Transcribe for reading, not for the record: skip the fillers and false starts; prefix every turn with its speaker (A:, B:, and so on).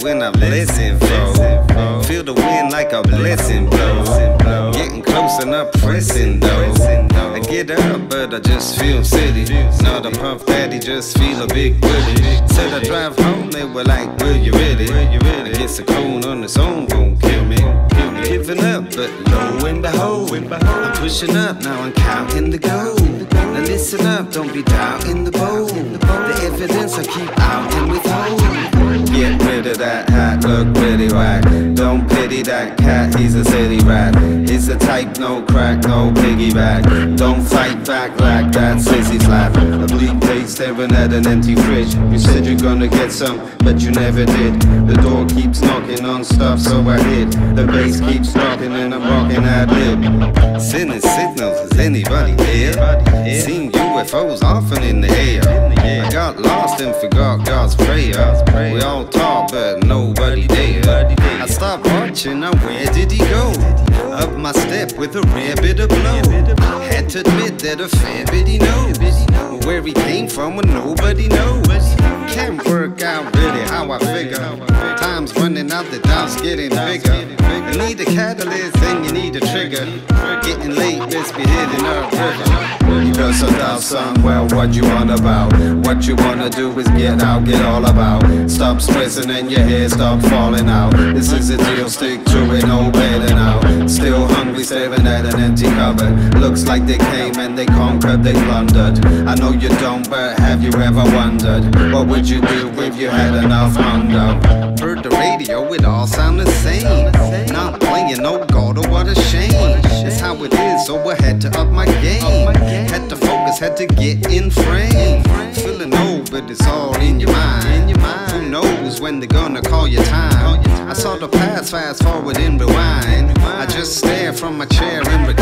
A: when I listen, bro. Feel the wind like a blessing, bro. Getting close and I'm pressing, though. I get up, but I just feel silly. Not a puff daddy, just feel a big willy. Said I drive home, they were like, will you really? I guess a cone on its own won't kill me. Giving up, but lo and behold, I'm pushing up, now I'm counting the gold. Now listen up, don't be doubting the bold. The evidence I keep out and withhold. Get rid of that hat, look pretty whack. Don't pity that cat, he's a city rat. He's the type, no crack, no piggyback. Don't fight back like that sissy slap. A bleak day staring at an empty fridge. You said you're gonna get some, but you never did. The door keeps knocking on stuff, so I hid. The bass keeps dropping and I'm rocking ad lib. Sending signals, is anybody here? Seen UFOs often in the air. I got lost and forgot God's prayer. We all talk, but nobody there. I stopped watching, now where did he go? Up my step with a rare bit of blow. Had to admit that a fair bit he knows. Where he came from when nobody knows. Can't work out really how I figure. Time's running out, the doubt's getting bigger. You need a catalyst and you need a trigger. Getting late, let's be hitting our river. You got some doubt, son, well, what you want about? What you wanna do is get out, get all about. Stop stressing and your hair stop falling out. This is a deal, stick to it, no better now. Still hungry, staring at an empty cupboard. Looks like they came and they conquered, they plundered. I know you don't, but have you ever wondered? What would you do if you had enough hunger? Heard the radio, it all sound the same. Not playing no Gordo, what a shame. That's how it is, so I had to up my game. Had to focus, had to get in frame. Feeling old, but it's all in your mind. Who knows when they're gonna call your time? I saw the past, fast forward and rewind. I just stare from my chair and